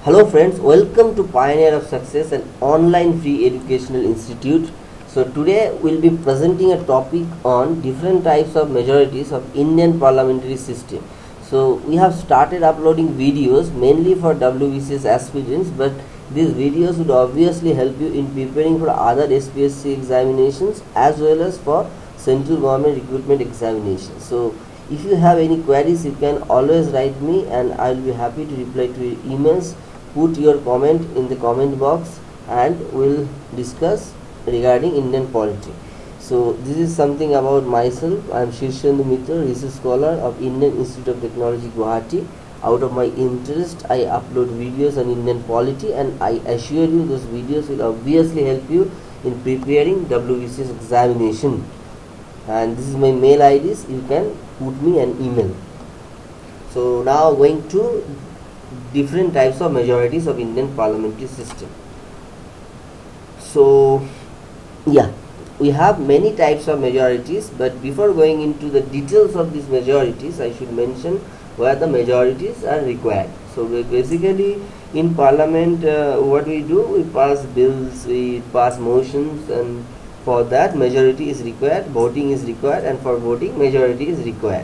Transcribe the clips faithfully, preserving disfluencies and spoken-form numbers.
Hello friends, welcome to Pioneer of Success, an online free educational institute. So today we'll be presenting a topic on different types of majorities of Indian parliamentary system. So we have started uploading videos mainly for W B C S aspirants, but these videos would obviously help you in preparing for other S P S C examinations as well as for central government recruitment examinations. So if you have any queries, you can always write me and I will be happy to reply to your emails. Put your comment in the comment box and we'll discuss regarding Indian polity. So this is something about myself. I am Shirshendu Mitra, research scholar of Indian Institute of Technology, Guwahati. Out of my interest, I upload videos on Indian polity, and I assure you those videos will obviously help you in preparing W B C S examination. And this is my mail I Ds. You can put me an email. So now going to different types of majorities of Indian parliamentary system. So yeah, we have many types of majorities, but before going into the details of these majorities, I should mention where the majorities are required. So we basically in parliament, uh, what we do, we pass bills, we pass motions, and for that majority is required, voting is required, and for voting majority is required.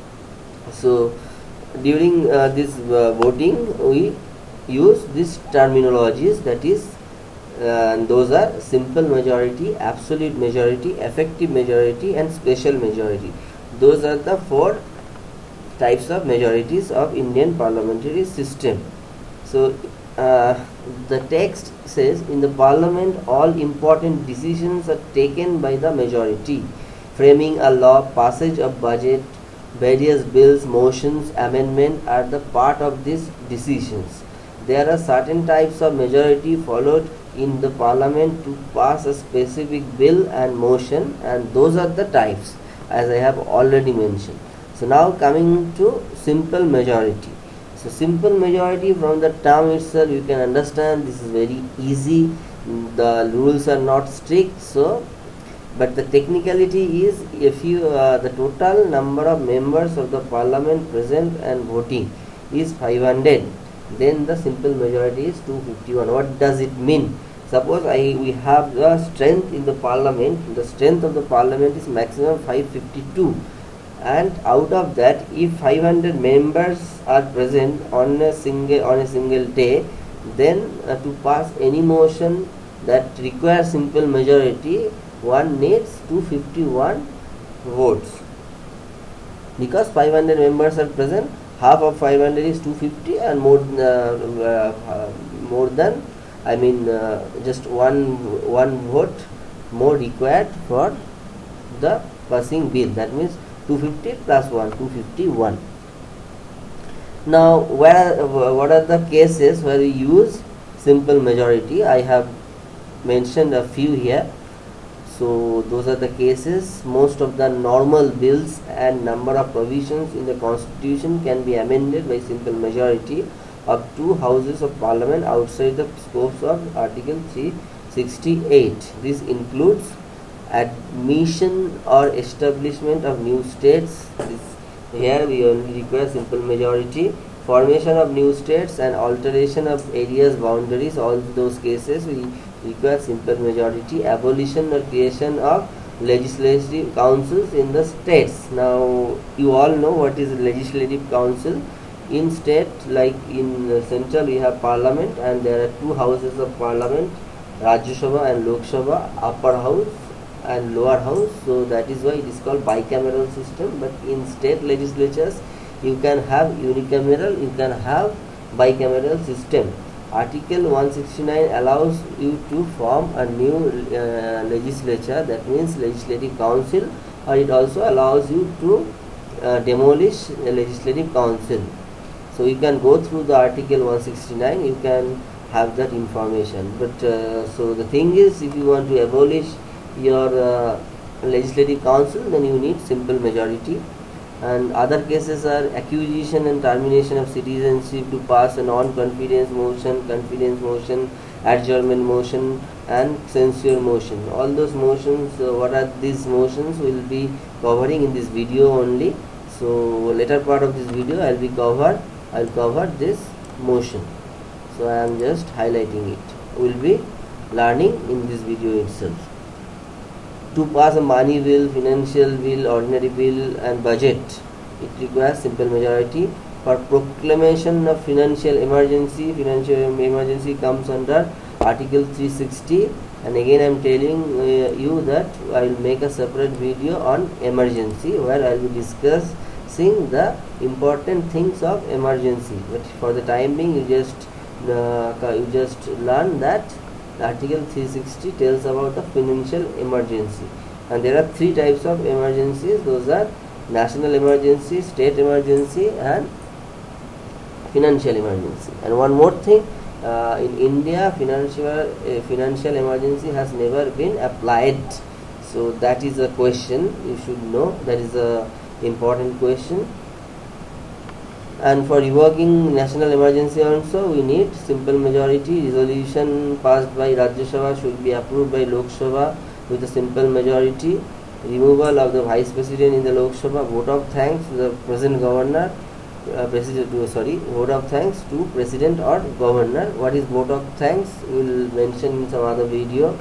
So during uh, this uh, voting we use these terminologies, that is uh, and those are simple majority, absolute majority, effective majority, and special majority. Those are the four types of majorities of Indian parliamentary system. So uh, the text says, in the parliament all important decisions are taken by the majority. Framing a law, passage of budget, various bills, motions, amendment are the part of these decisions. There are certain types of majority followed in the parliament to pass a specific bill and motion, and those are the types as I have already mentioned. So now coming to simple majority. So simple majority, from the term itself you can understand this is very easy. The rules are not strict, so but the technicality is, if you uh, the total number of members of the parliament present and voting is five hundred, then the simple majority is two hundred fifty-one. What does it mean? Suppose I we have the strength in the parliament, the strength of the parliament is maximum five hundred fifty-two, and out of that, if five hundred members are present on a single on a single day, then uh, to pass any motion that requires simple majority, one needs two hundred fifty-one votes, because five hundred members are present. Half of five hundred is two hundred fifty, and more uh, uh, more than I mean uh, just one one vote more required for the passing bill. That means two hundred fifty plus one, two hundred fifty-one. Now where uh, what are the cases where we use simple majority? I have mentioned a few here. So those are the cases. Most of the normal bills and number of provisions in the constitution can be amended by simple majority of two houses of parliament outside the scopes of article three sixty-eight. This includes admission or establishment of new states. This, here we only require simple majority. Formation of new states and alteration of areas boundaries, all those cases we require simple majority. Abolition or creation of legislative councils in the states. Now you all know what is legislative council. In state, like in uh, central, we have parliament, and there are two houses of parliament, Rajya Sabha and Lok Sabha, upper house and lower house. So that is why it is called bicameral system. But in state legislatures, you can have unicameral, you can have bicameral system. Article one sixty-nine allows you to form a new uh, legislature, that means legislative council, or it also allows you to uh, demolish a legislative council. So you can go through the article one sixty-nine, you can have that information. But uh, so the thing is, if you want to abolish your uh, legislative council, then you need simple majority. And other cases are acquisition and termination of citizenship, to pass a non-confidence motion, confidence motion, adjournment motion, and censure motion. All those motions, uh, what are these motions, will be covering in this video only. So later part of this video I will be cover I will cover this motion. so I am just highlighting it. We will be learning in this video itself. To pass a money bill, financial bill, ordinary bill and budget, it requires simple majority. For proclamation of financial emergency, financial emergency comes under Article three sixty, and again I am telling uh, you that I will make a separate video on emergency where I will be discussing the important things of emergency. But for the time being, you just uh, you just learn that Article three sixty tells about the financial emergency, and there are three types of emergencies. Those are national emergency, state emergency and financial emergency. And one more thing, uh, in India financial uh, financial emergency has never been applied, so that is a question you should know. That is a important question. And for revoking national emergency also we need simple majority. Resolution passed by Rajya Sabha should be approved by Lok Sabha with a simple majority. Removal of the vice president in the Lok Sabha. Vote of thanks to the present governor. Uh, president to, sorry vote of thanks to president or governor. What is vote of thanks we will mention in some other video.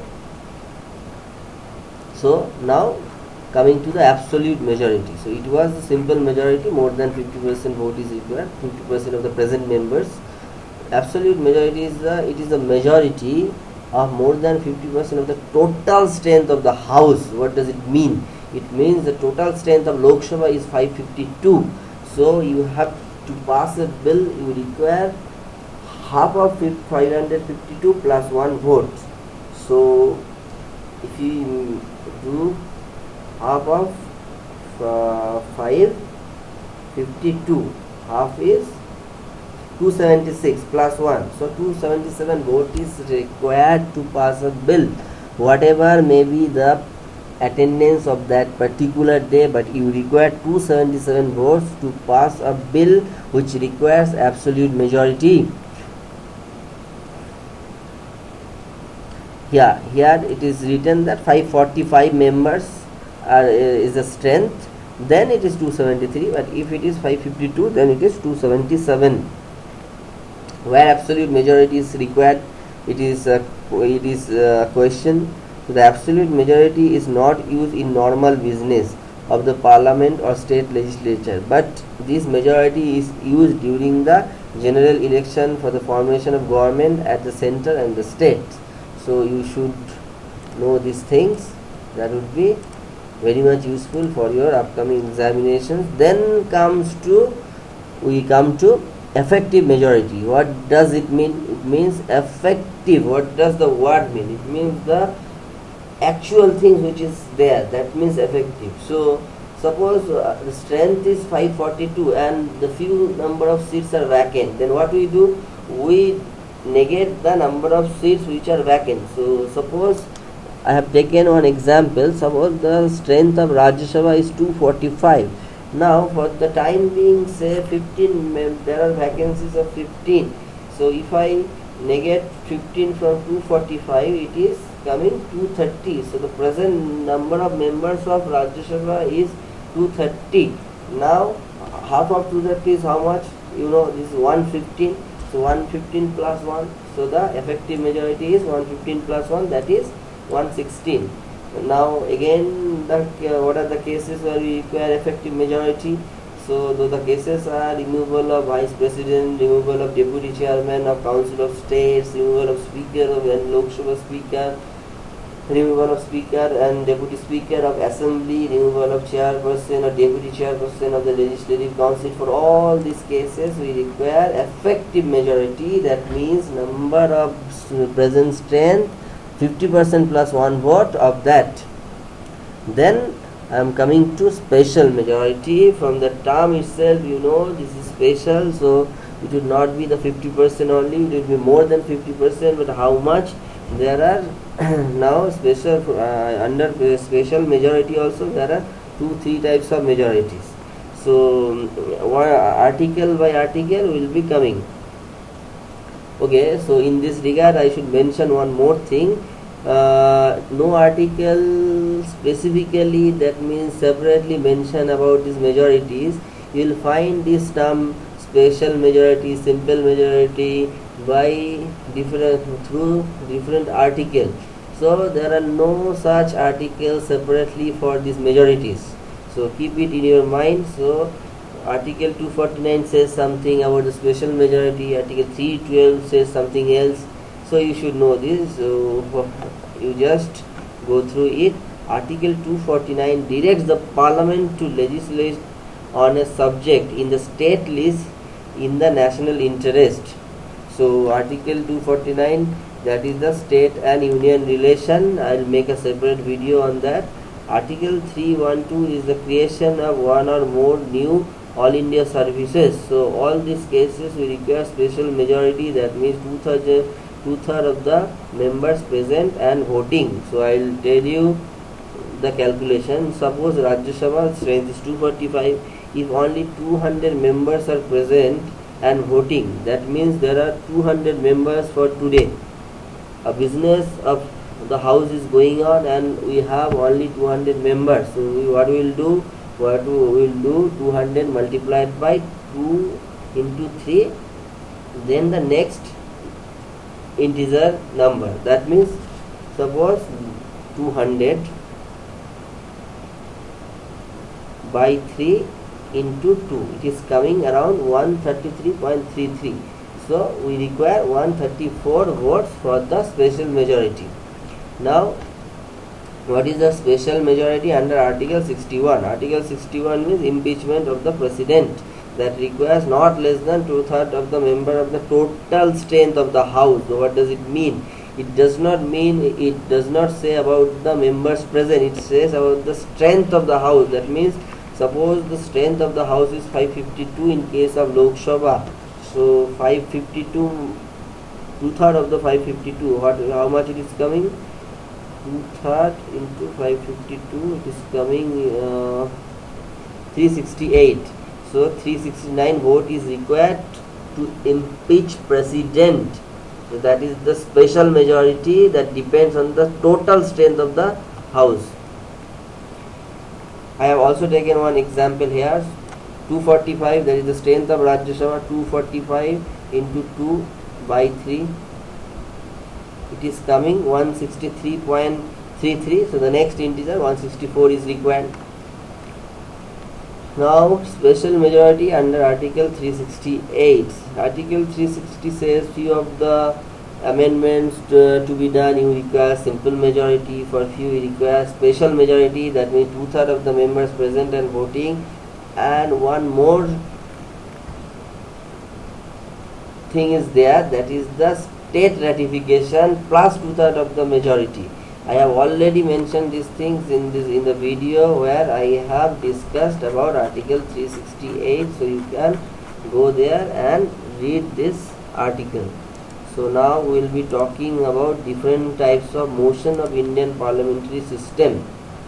So now coming to the absolute majority. So it was a simple majority, more than fifty percent vote is required, fifty percent of the present members. Absolute majority is the it is the majority of more than fifty percent of the total strength of the house. What does it mean? It means the total strength of Lok Sabha is five fifty-two. So you have to pass a bill, you require half of five hundred fifty-two plus one vote. So if you do half of uh, five fifty-two, half is two seventy-six plus one, so two seventy-seven vote is required to pass a bill, whatever may be the attendance of that particular day, but you require two seventy-seven votes to pass a bill which requires absolute majority. Yeah, here it is written that five forty-five members are, uh, is the strength, then it is two seventy-three, but if it is five fifty-two then it is two seventy-seven. Where absolute majority is required, it is a, it is a question. So the absolute majority is not used in normal business of the parliament or state legislature, but this majority is used during the general election for the formation of government at the center and the state. So you should know these things. That would be very much useful for your upcoming examinations. Then comes to we come to effective majority. What does it mean? It means effective. What does the word mean? It means the actual things which is there, that means effective. So suppose uh, the strength is five forty-two and the few number of seats are vacant, then what we do, we negate the number of seats which are vacant. So suppose I have taken one example. Suppose the strength of Rajya Sabha is two forty-five. Now for the time being, say fifteen, there are vacancies of fifteen. So if I negate fifteen from two forty-five, it is coming two thirty. So the present number of members of Rajya Sabha is two thirty. Now half of two thirty is how much? You know, this is one fifteen. So one fifteen plus one. So the effective majority is one fifteen plus one, that is one sixteen. Now again, the, uh, what are the cases where we require effective majority? So though the cases are removal of vice president, removal of deputy chairman of council of states, removal of speaker of and Lok Sabha speaker, removal of speaker and deputy speaker of assembly, removal of chairperson or deputy chairperson of the legislative council. For all these cases we require effective majority. That means number of present strength fifty percent plus one vote of that. Then I am coming to special majority. From the term itself, you know, this is special, so it would not be the fifty percent only, it will be more than fifty percent, but how much? There are now special uh, under special majority also there are two three types of majorities. So one article by article will be coming. Okay, so in this regard I should mention one more thing. Uh, no article specifically, that means separately mention about these majorities. You will find this term special majority, simple majority by different through different article. So there are no such articles separately for these majorities, so keep it in your mind. So article two forty-nine says something about the special majority, article three twelve says something else, so you should know this. So you just go through it. Article two forty-nine directs the parliament to legislate on a subject in the state list in the national interest. So article two forty-nine, that is the state and union relation. I will make a separate video on that. Article three twelve is the creation of one or more new all India services. So all these cases we require special majority, that means two thirds two thirds of the members present and voting. So I will tell you the calculation. Suppose Rajya Sabha strength is two forty-five. If only two hundred members are present and voting, that means there are two hundred members for today. A business of the house is going on and we have only two hundred members. So we, what we will do? What we will do? two hundred multiplied by two into three. Then the next integer number. That means suppose two hundred by three into two, it is coming around one thirty-three point three three. So we require one thirty-four votes for the special majority. Now what is the special majority under article sixty-one? Article sixty-one means impeachment of the president, that requires not less than two thirds of the member of the total strength of the house. So what does it mean? It does not mean, it does not say about the members present, it says about the strength of the house. That means suppose the strength of the house is five fifty-two in case of Lok Sabha. So five fifty-two, two thirds of the five fifty-two, what, how much it is coming? two thirds into five fifty-two, it is coming uh, three sixty-eight. So three sixty-nine vote is required to impeach president. So that is the special majority that depends on the total strength of the house. I have also taken one example here. two forty-five, that is the strength of Rajya Sabha. Two forty-five into two by three, it is coming one sixty-three point three three. So the next integer one sixty-four is required. Now special majority under article three sixty-eight. Article three sixty says few of the amendments to, to be done you require simple majority, for few you require special majority, that means two thirds of the members present and voting. And one more thing is there, that is the state ratification plus two thirds of the majority. I have already mentioned these things in this in the video where I have discussed about article three sixty-eight, so you can go there and read this article. So now we will be talking about different types of motion of Indian parliamentary system.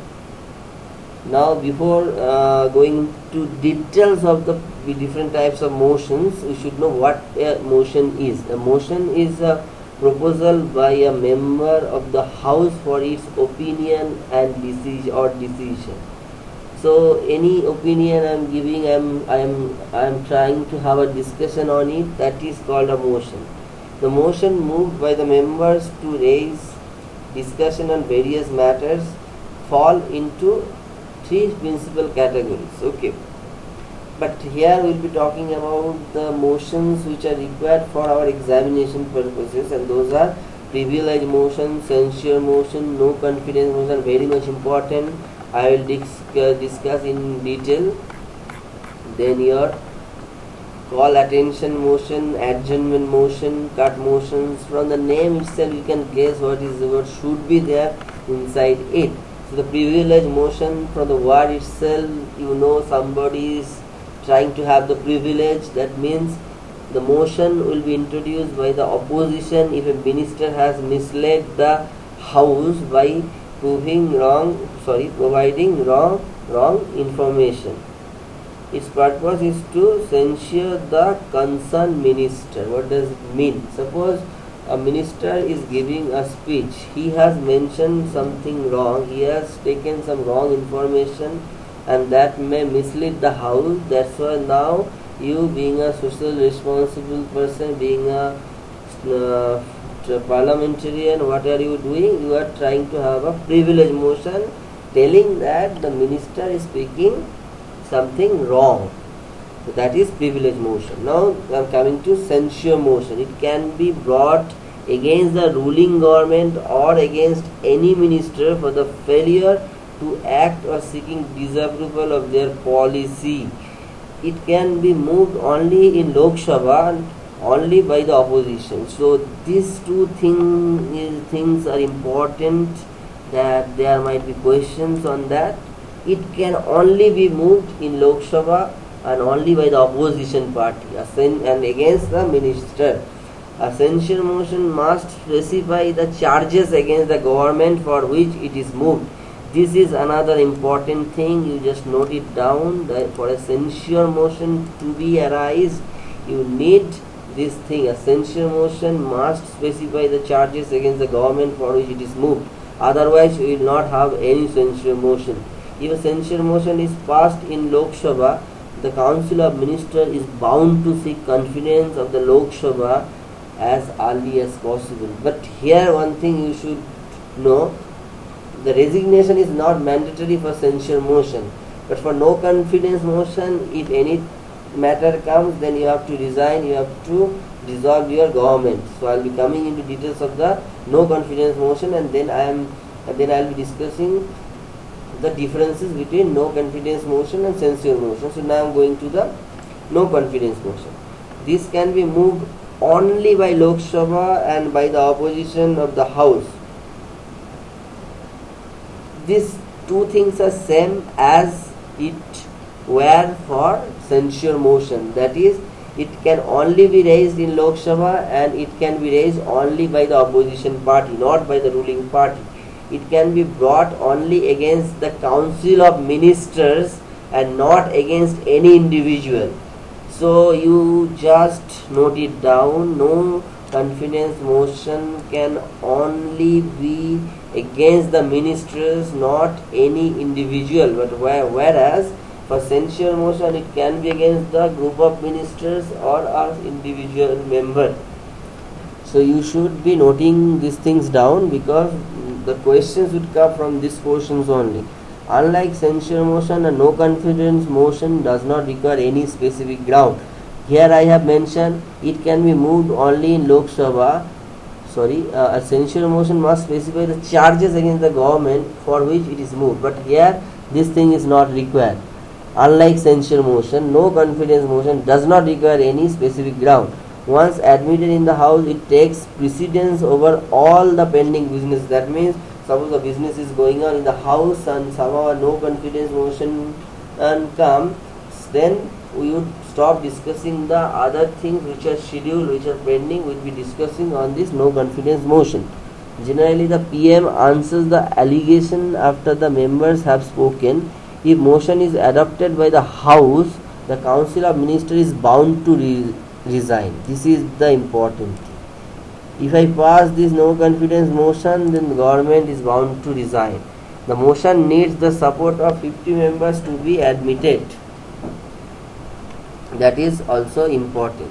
Now before uh, going to details of the different types of motions, we should know what a motion is. A motion is a proposal by a member of the house for its opinion and decision or decision. So any opinion I am giving, I am I am I am trying to have a discussion on it, that is called a motion. The motion moved by the members to raise discussion on various matters fall into three principal categories. Okay, but here we will be talking about the motions which are required for our examination purposes, and those are privilege motion, censure motion, no confidence motion, very much important. I will discuss, discuss in detail. Then your call attention motion, adjournment motion, cut motions. From the name itself you can guess what is what should be there inside it. So the privilege motion, from the word itself you know somebody is trying to have the privilege. That means the motion will be introduced by the opposition if a minister has misled the house by proving wrong, sorry, providing wrong, wrong information. Its purpose is to censure the concerned minister. What does it mean? Suppose a minister is giving a speech, he has mentioned something wrong, he has taken some wrong information, and that may mislead the house. That's why now you being a social responsible person, being a uh, parliamentarian, what are you doing? You are trying to have a privilege motion telling that the minister is speaking something wrong. So that is privilege motion. Now I am coming to censure motion. It can be brought against the ruling government or against any minister for the failure to act or seeking disapproval of their policy. It can be moved only in Lok Sabha and only by the opposition. So these two thing is, things are important, that there might be questions on that. It can only be moved in Lok Sabha and only by the opposition party and against the minister. A censure motion must specify the charges against the government for which it is moved. This is another important thing, you just note it down, that for a censure motion to be arise, you need this thing. A censure motion must specify the charges against the government for which it is moved. Otherwise, you will not have any censure motion. If a censure motion is passed in Lok Sabha, the Council of Ministers is bound to seek confidence of the Lok Sabha as early as possible. But here one thing you should know, the resignation is not mandatory for censure motion, but for no confidence motion, if any matter comes, then you have to resign, you have to dissolve your government. So I will be coming into details of the no confidence motion, and then I am then I will be discussing the differences between no confidence motion and censure motion. So now I am going to the no confidence motion. This can be moved only by Lok Sabha and by the opposition of the House. These two things are same as it were for censure motion. That is, it can only be raised in Lok Sabha and it can be raised only by the opposition party, not by the ruling party. It can be brought only against the Council of Ministers and not against any individual. So you just note it down. No confidence motion can only be against the ministers, not any individual. But whereas for censure motion, it can be against the group of ministers or our individual member. So you should be noting these things down, because the questions would come from these portions only. Unlike censure motion, a no confidence motion does not require any specific ground. Here I have mentioned it can be moved only in Lok Sabha. Sorry, uh, a censure motion must specify the charges against the government for which it is moved. But here this thing is not required. Unlike censure motion, no confidence motion does not require any specific ground. Once admitted in the House, it takes precedence over all the pending business. That means, suppose the business is going on in the House and somehow a no confidence motion and comes, then we would stop discussing the other things which are scheduled, which are pending. We will be discussing on this no confidence motion. Generally, the P M answers the allegation after the members have spoken. If motion is adopted by the House, the Council of Ministers is bound to re resign. This is the important thing. If I pass this no confidence motion, then the government is bound to resign. The motion needs the support of fifty members to be admitted. That is also important.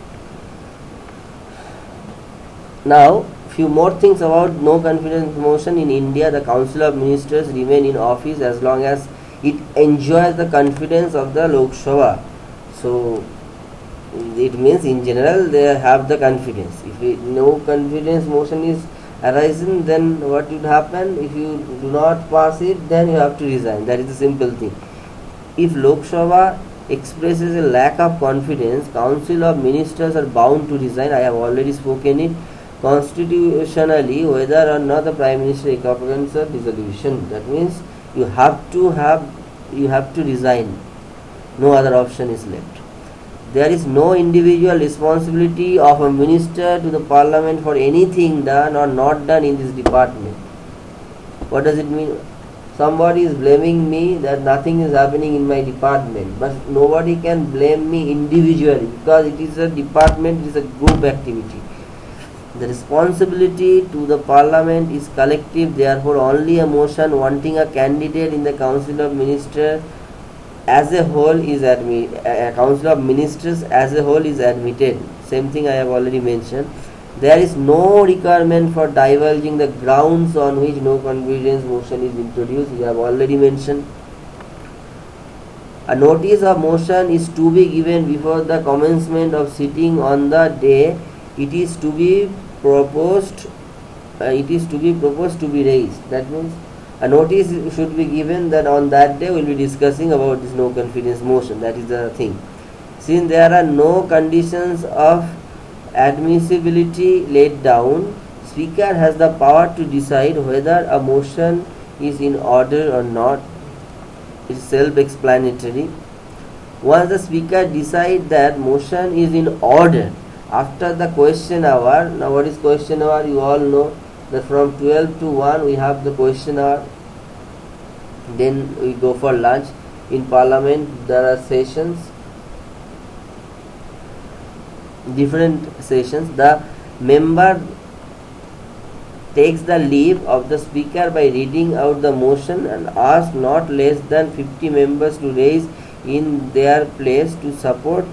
Now, few more things about no confidence motion. In India, the Council of Ministers remain in office as long as it enjoys the confidence of the Lok Sabha. So it means in general they have the confidence. If it, no confidence motion is arisen, then what would happen? If you do not pass it, then you have to resign. That is the simple thing. If Lok Sabha expresses a lack of confidence, Council of Ministers are bound to resign. I have already spoken it. Constitutionally, whether or not the Prime Minister recommends a dissolution, that means you have to have you have to resign. No other option is left. There is no individual responsibility of a minister to the Parliament for anything done or not done in this department. What does it mean? Somebody is blaming me that nothing is happening in my department, but nobody can blame me individually, because it is a department, it is a group activity. The responsibility to the Parliament is collective. Therefore, only a motion wanting a candidate in the Council of Ministers as a whole is admit a council of ministers as a whole is admitted. Same thing I have already mentioned. There is no requirement for divulging the grounds on which no confidence motion is introduced. We have already mentioned. A notice of motion is to be given before the commencement of sitting on the day it is to be proposed. Uh, it is to be proposed to be raised. That means a notice should be given that on that day we will be discussing about this no confidence motion. That is the thing. Since there are no conditions of admissibility laid down, Speaker has the power to decide whether a motion is in order or not. It is self-explanatory. Once the Speaker decides that motion is in order, after the question hour, now what is question hour? You all know that from twelve to one we have the question hour. Then we go for lunch. In Parliament there are sessions, different sessions. The member takes the leave of the Speaker by reading out the motion and asks not less than fifty members to raise in their place to support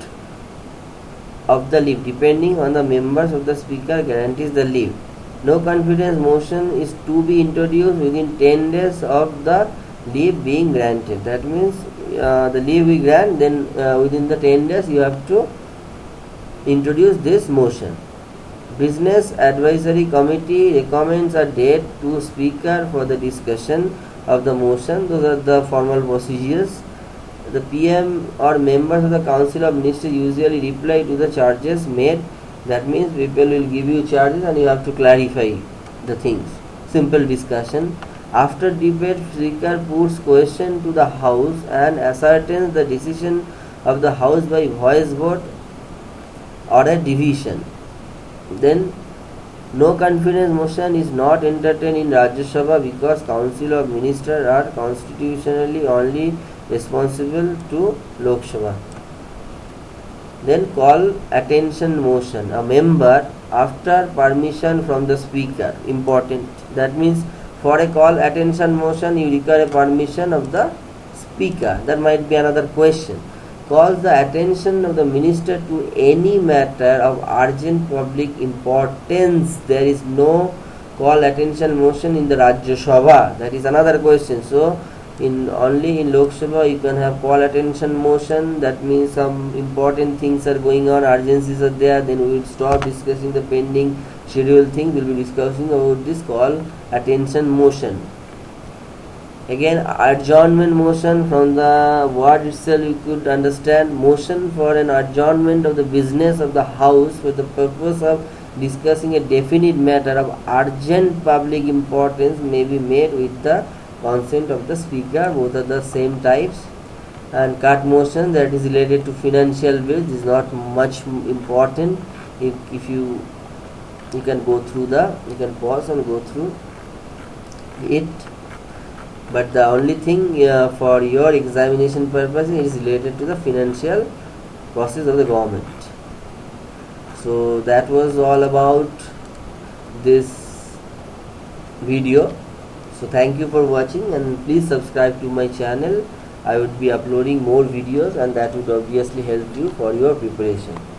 of the leave. Depending on the members of the Speaker guarantees the leave. No confidence motion is to be introduced within ten days of the leave being granted. That means uh, the leave we grant, then uh, within the ten days you have to introduce this motion. Business Advisory Committee recommends a date to Speaker for the discussion of the motion. Those are the formal procedures. The P M or members of the Council of Ministers usually reply to the charges made. That means people will give you charges and you have to clarify the things. Simple discussion. After debate, Speaker puts question to the House and ascertains the decision of the House by voice vote or a division. Then no confidence motion is not entertained in Rajya Sabha because Council of Ministers are constitutionally only responsible to Lok Sabha. Then call attention motion. A member after permission from the Speaker. Important. That means for a call attention motion you require a permission of the Speaker. That might be another question. Calls the attention of the minister to any matter of urgent public importance. There is no call attention motion in the Rajya Sabha. That is another question. So in only in Lok Sabha you can have call attention motion. That means some important things are going on, urgencies are there, then we will stop discussing the pending schedule thing. We will be discussing about this call attention motion. Again, adjournment motion, from the word itself you could understand motion for an adjournment of the business of the House for the purpose of discussing a definite matter of urgent public importance may be made with the consent of the Speaker. Both are the same types. And cut motion, that is related to financial bills, is not much important. If, if you you can go through the you can pause and go through it, but the only thing uh, for your examination purpose is related to the financial process of the government. So that was all about this video. So thank you for watching, and please subscribe to my channel. I would be uploading more videos and that would obviously help you for your preparation.